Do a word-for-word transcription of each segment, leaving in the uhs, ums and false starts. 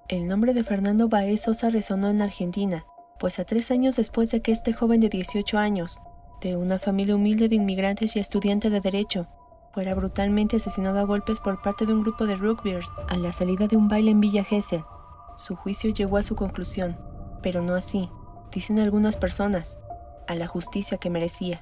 El nombre de Fernando Baez Sosa resonó en Argentina, pues a tres años después de que este joven de dieciocho años, de una familia humilde de inmigrantes y estudiante de Derecho, fuera brutalmente asesinado a golpes por parte de un grupo de rugbyers a la salida de un baile en Villa Gesell, su juicio llegó a su conclusión, pero no así, dicen algunas personas, a la justicia que merecía.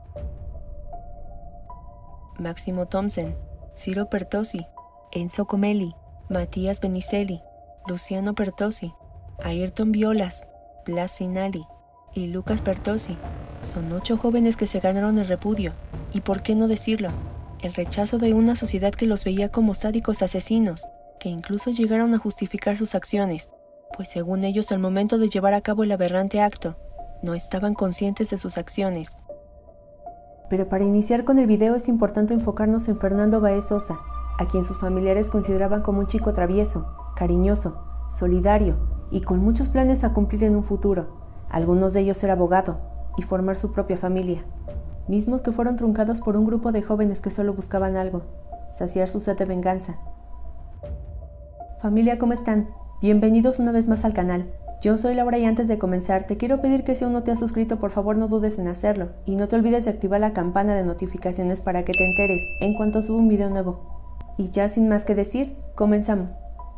Máximo Thompson, Ciro Pertossi, Enzo Comelli, Matías Benicelli, Luciano Pertossi, Ayrton Violas, Blas Sinali y Lucas Pertossi son ocho jóvenes que se ganaron el repudio, y por qué no decirlo, el rechazo de una sociedad que los veía como sádicos asesinos, que incluso llegaron a justificar sus acciones, pues según ellos al momento de llevar a cabo el aberrante acto, no estaban conscientes de sus acciones. Pero para iniciar con el video es importante enfocarnos en Fernando Baez Sosa, a quien sus familiares consideraban como un chico travieso, cariñoso, solidario y con muchos planes a cumplir en un futuro, algunos de ellos ser abogado y formar su propia familia, mismos que fueron truncados por un grupo de jóvenes que solo buscaban algo, saciar su sed de venganza. Familia, ¿cómo están? Bienvenidos una vez más al canal. Yo soy Laura y antes de comenzar te quiero pedir que si aún no te has suscrito por favor no dudes en hacerlo y no te olvides de activar la campana de notificaciones para que te enteres en cuanto suba un video nuevo. Y ya sin más que decir, comenzamos.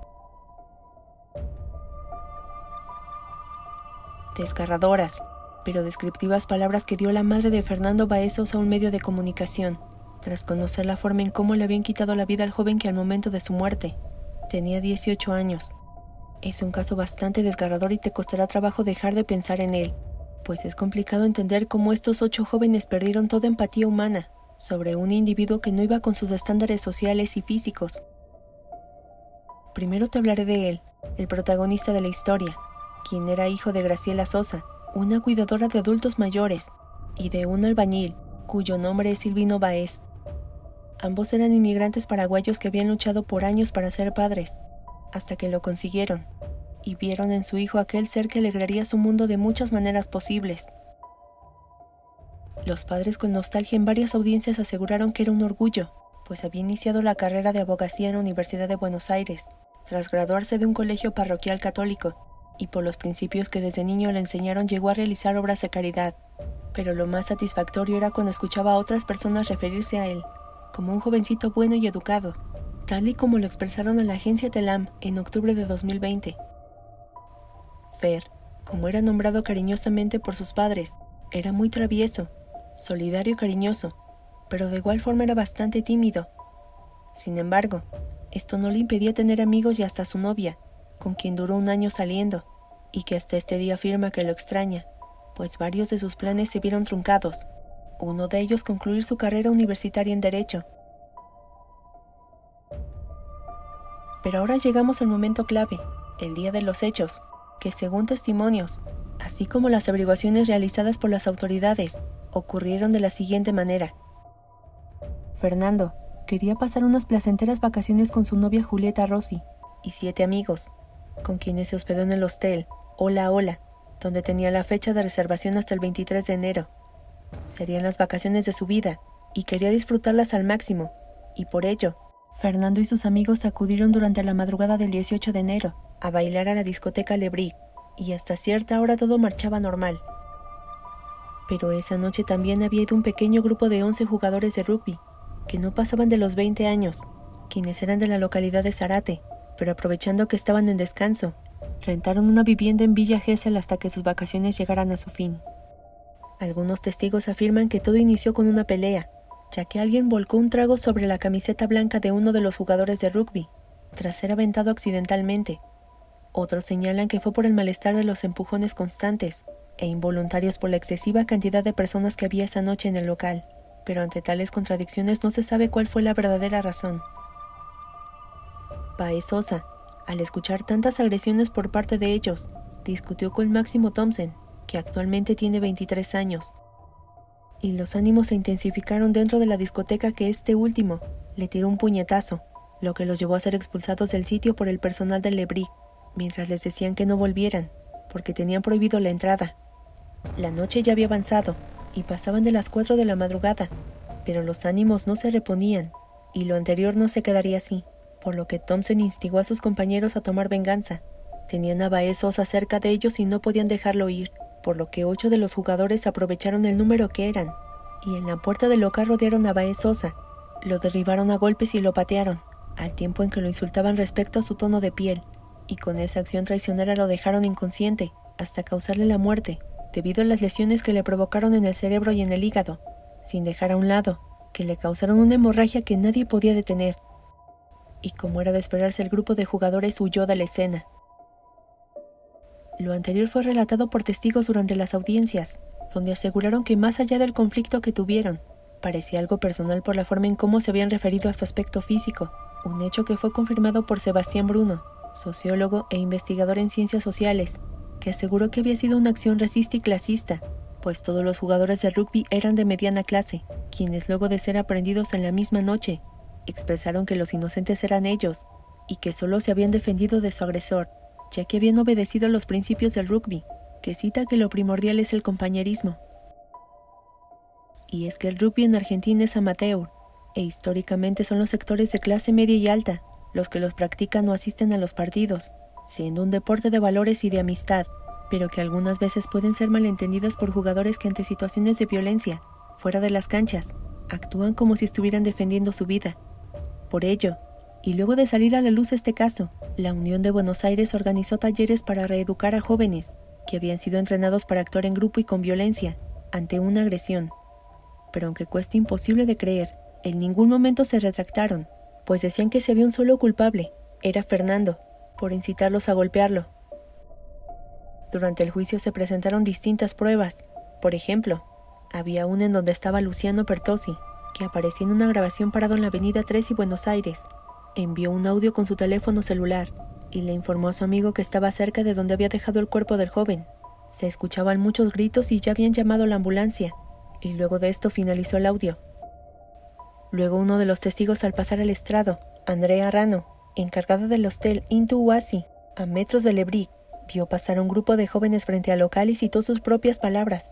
Desgarradoras, pero descriptivas palabras que dio la madre de Fernando Baez Sosa a un medio de comunicación, tras conocer la forma en cómo le habían quitado la vida al joven que al momento de su muerte tenía dieciocho años. Es un caso bastante desgarrador y te costará trabajo dejar de pensar en él, pues es complicado entender cómo estos ocho jóvenes perdieron toda empatía humana sobre un individuo que no iba con sus estándares sociales y físicos. Primero te hablaré de él, el protagonista de la historia, quien era hijo de Graciela Sosa, una cuidadora de adultos mayores, y de un albañil, cuyo nombre es Silvino Baez. Ambos eran inmigrantes paraguayos que habían luchado por años para ser padres, hasta que lo consiguieron, y vieron en su hijo aquel ser que alegraría su mundo de muchas maneras posibles. Los padres con nostalgia en varias audiencias aseguraron que era un orgullo, pues había iniciado la carrera de abogacía en la Universidad de Buenos Aires, tras graduarse de un colegio parroquial católico, y por los principios que desde niño le enseñaron llegó a realizar obras de caridad. Pero lo más satisfactorio era cuando escuchaba a otras personas referirse a él como un jovencito bueno y educado, tal y como lo expresaron a la agencia Telam en octubre de dos mil veinte. Fer, como era nombrado cariñosamente por sus padres, era muy travieso, solidario y cariñoso, pero de igual forma era bastante tímido. Sin embargo, esto no le impedía tener amigos y hasta su novia, con quien duró un año saliendo, y que hasta este día afirma que lo extraña, pues varios de sus planes se vieron truncados, uno de ellos concluir su carrera universitaria en Derecho. Pero ahora llegamos al momento clave, el día de los hechos, que según testimonios, así como las averiguaciones realizadas por las autoridades, ocurrieron de la siguiente manera. Fernando quería pasar unas placenteras vacaciones con su novia Julieta Rossi y siete amigos, con quienes se hospedó en el hostel Hola Hola, donde tenía la fecha de reservación hasta el veintitrés de enero. Serían las vacaciones de su vida, y quería disfrutarlas al máximo, y por ello, Fernando y sus amigos acudieron durante la madrugada del dieciocho de enero a bailar a la discoteca Le Brig, y hasta cierta hora todo marchaba normal. Pero esa noche también había ido un pequeño grupo de once jugadores de rugby, que no pasaban de los veinte años, quienes eran de la localidad de Zárate, pero aprovechando que estaban en descanso, rentaron una vivienda en Villa Gesell hasta que sus vacaciones llegaran a su fin. Algunos testigos afirman que todo inició con una pelea, ya que alguien volcó un trago sobre la camiseta blanca de uno de los jugadores de rugby, tras ser aventado accidentalmente. Otros señalan que fue por el malestar de los empujones constantes e involuntarios por la excesiva cantidad de personas que había esa noche en el local, pero ante tales contradicciones no se sabe cuál fue la verdadera razón. Baez Sosa, al escuchar tantas agresiones por parte de ellos, discutió con Máximo Thompson, que actualmente tiene veintitrés años, y los ánimos se intensificaron dentro de la discoteca que este último le tiró un puñetazo, lo que los llevó a ser expulsados del sitio por el personal del Le Brig, mientras les decían que no volvieran, porque tenían prohibido la entrada. La noche ya había avanzado, y pasaban de las cuatro de la madrugada, pero los ánimos no se reponían, y lo anterior no se quedaría así, por lo que Thompson instigó a sus compañeros a tomar venganza, Tenían a Baez Sosa cerca de ellos y no podían dejarlo ir, por lo que ocho de los jugadores aprovecharon el número que eran, y en la puerta del local rodearon a Baez Sosa, lo derribaron a golpes y lo patearon, al tiempo en que lo insultaban respecto a su tono de piel, y con esa acción traicionera lo dejaron inconsciente, hasta causarle la muerte, debido a las lesiones que le provocaron en el cerebro y en el hígado, sin dejar a un lado, que le causaron una hemorragia que nadie podía detener. Y como era de esperarse, el grupo de jugadores huyó de la escena. Lo anterior fue relatado por testigos durante las audiencias, donde aseguraron que más allá del conflicto que tuvieron, parecía algo personal por la forma en cómo se habían referido a su aspecto físico, un hecho que fue confirmado por Sebastián Bruno, sociólogo e investigador en ciencias sociales, que aseguró que había sido una acción racista y clasista, pues todos los jugadores de rugby eran de mediana clase, quienes luego de ser aprendidos en la misma noche, expresaron que los inocentes eran ellos, y que solo se habían defendido de su agresor, ya que habían obedecido los principios del rugby, que cita que lo primordial es el compañerismo. Y es que el rugby en Argentina es amateur, e históricamente son los sectores de clase media y alta los que los practican o asisten a los partidos, siendo un deporte de valores y de amistad, pero que algunas veces pueden ser malentendidas por jugadores que ante situaciones de violencia, fuera de las canchas, actúan como si estuvieran defendiendo su vida. Por ello, y luego de salir a la luz este caso, la Unión de Buenos Aires organizó talleres para reeducar a jóvenes que habían sido entrenados para actuar en grupo y con violencia ante una agresión. Pero aunque cueste imposible de creer, en ningún momento se retractaron, pues decían que si había un solo culpable, era Fernando, por incitarlos a golpearlo. Durante el juicio se presentaron distintas pruebas. Por ejemplo, había una en donde estaba Luciano Pertossi, que aparecía en una grabación parado en la avenida tres y Buenos Aires. Envió un audio con su teléfono celular y le informó a su amigo que estaba cerca de donde había dejado el cuerpo del joven. Se escuchaban muchos gritos y ya habían llamado a la ambulancia, y luego de esto finalizó el audio. Luego uno de los testigos al pasar al estrado, Andrea Rano, encargada del hostel Intu Huasi, a metros de Lebric, vio pasar un grupo de jóvenes frente al local y citó sus propias palabras.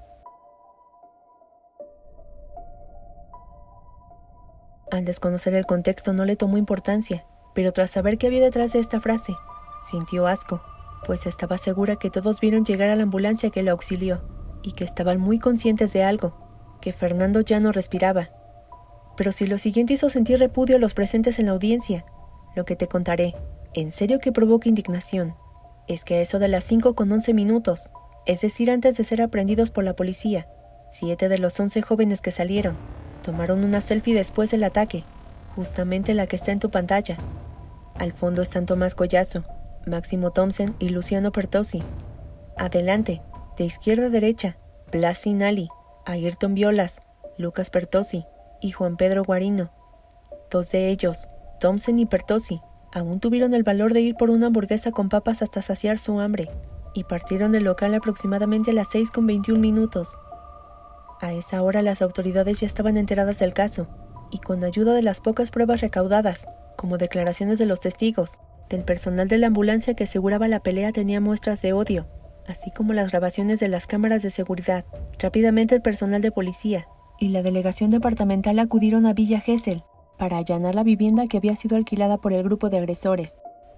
Al desconocer el contexto no le tomó importancia, pero tras saber qué había detrás de esta frase, sintió asco, pues estaba segura que todos vieron llegar a la ambulancia que lo auxilió, y que estaban muy conscientes de algo, que Fernando ya no respiraba. Pero si lo siguiente hizo sentir repudio a los presentes en la audiencia, lo que te contaré, en serio que provoca indignación, es que a eso de las cinco con once minutos, es decir, antes de ser aprendidos por la policía, siete de los once jóvenes que salieron, tomaron una selfie después del ataque, justamente la que está en tu pantalla. Al fondo están Tomás Collazo, Máximo Thompson y Luciano Pertossi. Adelante, de izquierda a derecha, Blas Sinali, Ayrton Violas, Lucas Pertossi y Juan Pedro Guarino. Dos de ellos, Thompson y Pertossi, aún tuvieron el valor de ir por una hamburguesa con papas hasta saciar su hambre, y partieron del local aproximadamente a las seis con veintiún minutos. A esa hora las autoridades ya estaban enteradas del caso, y con ayuda de las pocas pruebas recaudadas, como declaraciones de los testigos, del personal de la ambulancia que aseguraba la pelea tenía muestras de odio, así como las grabaciones de las cámaras de seguridad, rápidamente el personal de policía y la delegación departamental acudieron a Villa Gesell para allanar la vivienda que había sido alquilada por el grupo de agresores.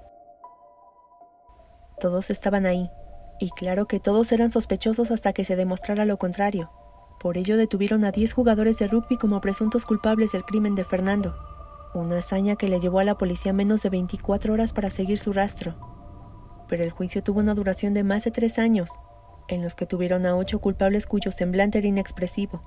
Todos estaban ahí, y claro que todos eran sospechosos hasta que se demostrara lo contrario. Por ello detuvieron a diez jugadores de rugby como presuntos culpables del crimen de Fernando, una hazaña que le llevó a la policía menos de veinticuatro horas para seguir su rastro. Pero el juicio tuvo una duración de más de tres años, en los que tuvieron a ocho culpables cuyo semblante era inexpresivo.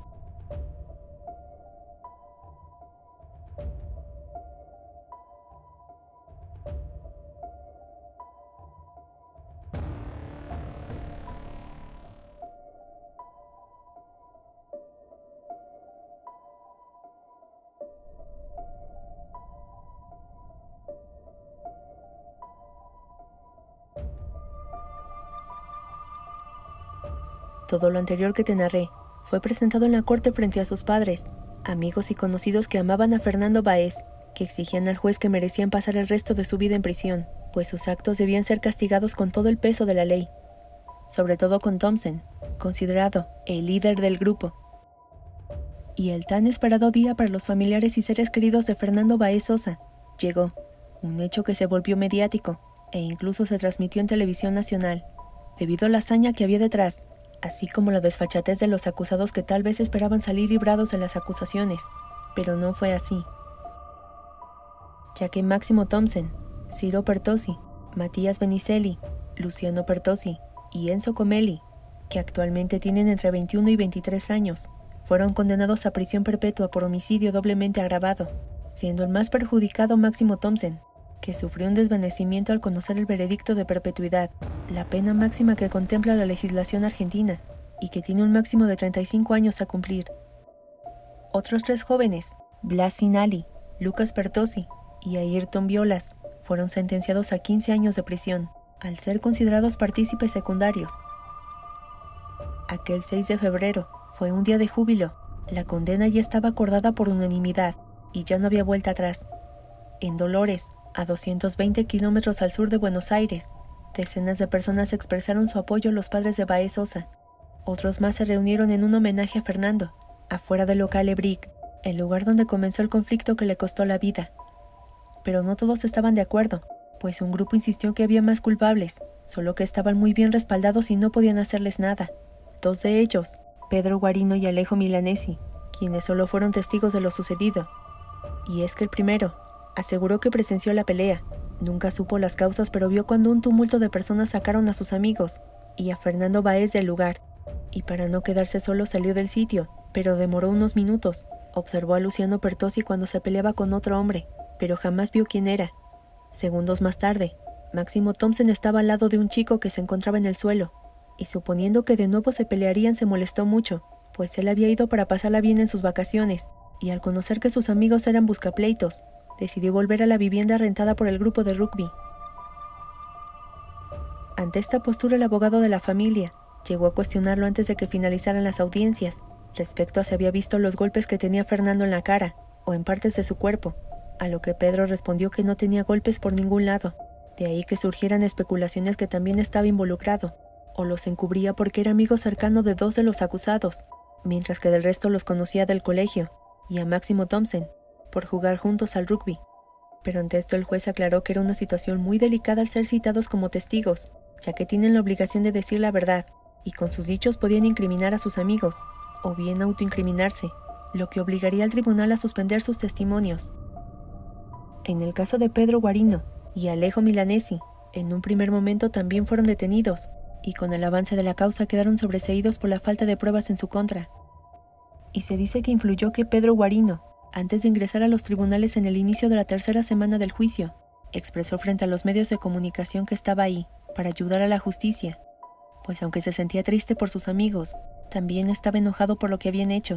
Todo lo anterior que te narré fue presentado en la corte frente a sus padres, amigos y conocidos que amaban a Fernando Baez, que exigían al juez que merecían pasar el resto de su vida en prisión, pues sus actos debían ser castigados con todo el peso de la ley. Sobre todo con Thompson, considerado el líder del grupo. Y el tan esperado día para los familiares y seres queridos de Fernando Baez Sosa llegó, un hecho que se volvió mediático e incluso se transmitió en televisión nacional, debido a la hazaña que había detrás, así como la desfachatez de los acusados que tal vez esperaban salir librados de las acusaciones, pero no fue así, ya que Máximo Thompson, Ciro Pertossi, Matías Benicelli, Luciano Pertossi y Enzo Comelli, que actualmente tienen entre veintiuno y veintitrés años, fueron condenados a prisión perpetua por homicidio doblemente agravado, siendo el más perjudicado Máximo Thompson, que sufrió un desvanecimiento al conocer el veredicto de perpetuidad, la pena máxima que contempla la legislación argentina, y que tiene un máximo de treinta y cinco años a cumplir. Otros tres jóvenes, Blas Sinali, Lucas Pertossi y Ayrton Violas, fueron sentenciados a quince años de prisión, al ser considerados partícipes secundarios. Aquel seis de febrero fue un día de júbilo. La condena ya estaba acordada por unanimidad y ya no había vuelta atrás. En Dolores, a doscientos veinte kilómetros al sur de Buenos Aires, decenas de personas expresaron su apoyo a los padres de Baez Sosa. Otros más se reunieron en un homenaje a Fernando, afuera del local Ebrick, el lugar donde comenzó el conflicto que le costó la vida. Pero no todos estaban de acuerdo, pues un grupo insistió que había más culpables, solo que estaban muy bien respaldados y no podían hacerles nada. Dos de ellos, Pedro Guarino y Alejo Milanesi, quienes solo fueron testigos de lo sucedido. Y es que el primero aseguró que presenció la pelea, nunca supo las causas, pero vio cuando un tumulto de personas sacaron a sus amigos y a Fernando Baez del lugar, y para no quedarse solo salió del sitio, pero demoró unos minutos. Observó a Luciano Pertossi cuando se peleaba con otro hombre, pero jamás vio quién era. Segundos más tarde, Máximo Thompson estaba al lado de un chico que se encontraba en el suelo, y suponiendo que de nuevo se pelearían se molestó mucho, pues él había ido para pasarla bien en sus vacaciones, y al conocer que sus amigos eran buscapleitos, decidió volver a la vivienda rentada por el grupo de rugby. Ante esta postura, el abogado de la familia llegó a cuestionarlo antes de que finalizaran las audiencias, respecto a si había visto los golpes que tenía Fernando en la cara, o en partes de su cuerpo, a lo que Pedro respondió que no tenía golpes por ningún lado, de ahí que surgieran especulaciones que también estaba involucrado, o los encubría porque era amigo cercano de dos de los acusados, mientras que del resto los conocía del colegio, y a Máximo Thompson, por jugar juntos al rugby. Pero ante esto el juez aclaró que era una situación muy delicada al ser citados como testigos, ya que tienen la obligación de decir la verdad, y con sus dichos podían incriminar a sus amigos, o bien autoincriminarse, lo que obligaría al tribunal a suspender sus testimonios. En el caso de Pedro Guarino y Alejo Milanesi, en un primer momento también fueron detenidos, y con el avance de la causa quedaron sobreseídos por la falta de pruebas en su contra. Y se dice que influyó que Pedro Guarino, antes de ingresar a los tribunales en el inicio de la tercera semana del juicio, expresó frente a los medios de comunicación que estaba ahí para ayudar a la justicia, pues aunque se sentía triste por sus amigos, también estaba enojado por lo que habían hecho.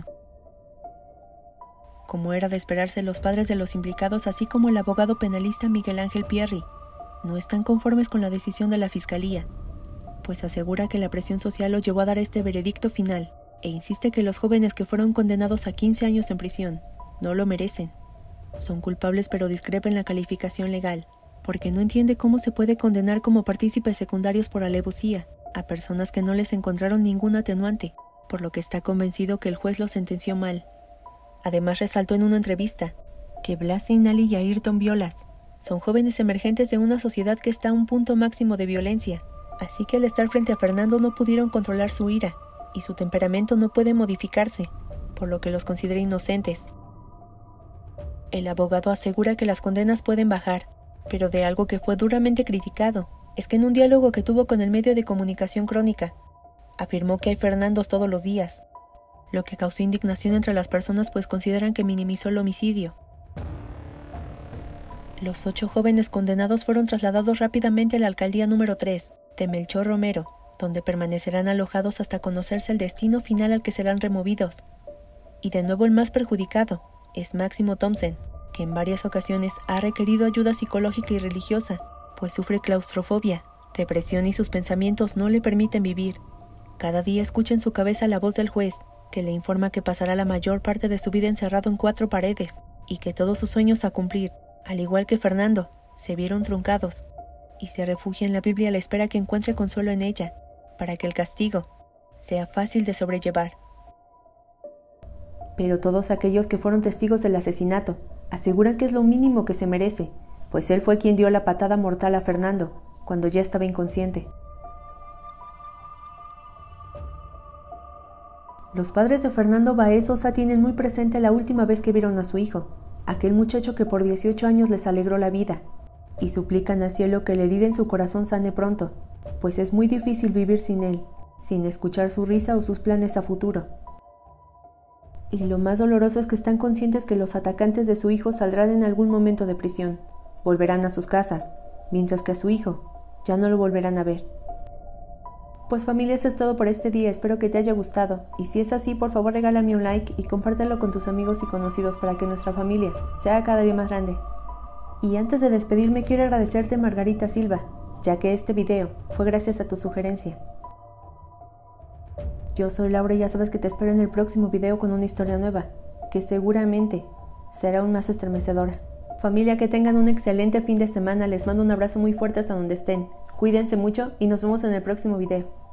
Como era de esperarse, los padres de los implicados, así como el abogado penalista Miguel Ángel Pierri, no están conformes con la decisión de la Fiscalía, pues asegura que la presión social los llevó a dar este veredicto final, e insiste que los jóvenes que fueron condenados a quince años en prisión no lo merecen. Son culpables, pero discrepa en la calificación legal, porque no entiende cómo se puede condenar como partícipes secundarios por alevosía a personas que no les encontraron ningún atenuante, por lo que está convencido que el juez los sentenció mal. Además, resaltó en una entrevista que Blas Sinali y Ayrton Violas son jóvenes emergentes de una sociedad que está a un punto máximo de violencia, así que al estar frente a Fernando no pudieron controlar su ira, y su temperamento no puede modificarse, por lo que los considera inocentes. El abogado asegura que las condenas pueden bajar, pero de algo que fue duramente criticado, es que en un diálogo que tuvo con el medio de comunicación Crónica, afirmó que hay Fernandos todos los días, lo que causó indignación entre las personas, pues consideran que minimizó el homicidio. Los ocho jóvenes condenados fueron trasladados rápidamente a la alcaldía número tres de Melchor Romero, donde permanecerán alojados hasta conocerse el destino final al que serán removidos. Y de nuevo el más perjudicado es Máximo Thompson, que en varias ocasiones ha requerido ayuda psicológica y religiosa, pues sufre claustrofobia, depresión y sus pensamientos no le permiten vivir. Cada día escucha en su cabeza la voz del juez, que le informa que pasará la mayor parte de su vida encerrado en cuatro paredes, y que todos sus sueños a cumplir, al igual que Fernando, se vieron truncados, y se refugia en la Biblia a la espera que encuentre consuelo en ella, para que el castigo sea fácil de sobrellevar. Pero todos aquellos que fueron testigos del asesinato aseguran que es lo mínimo que se merece, pues él fue quien dio la patada mortal a Fernando, cuando ya estaba inconsciente. Los padres de Fernando Baez Sosa tienen muy presente la última vez que vieron a su hijo, aquel muchacho que por dieciocho años les alegró la vida, y suplican al cielo que la herida en su corazón sane pronto, pues es muy difícil vivir sin él, sin escuchar su risa o sus planes a futuro. Y lo más doloroso es que están conscientes que los atacantes de su hijo saldrán en algún momento de prisión, volverán a sus casas, mientras que a su hijo ya no lo volverán a ver. Pues familia, eso es todo por este día, espero que te haya gustado, y si es así, por favor regálame un like y compártelo con tus amigos y conocidos para que nuestra familia sea cada día más grande. Y antes de despedirme quiero agradecerte Margarita Silva, ya que este video fue gracias a tu sugerencia. Yo soy Laura y ya sabes que te espero en el próximo video con una historia nueva, que seguramente será aún más estremecedora. Familia, que tengan un excelente fin de semana, les mando un abrazo muy fuerte hasta donde estén. Cuídense mucho y nos vemos en el próximo video.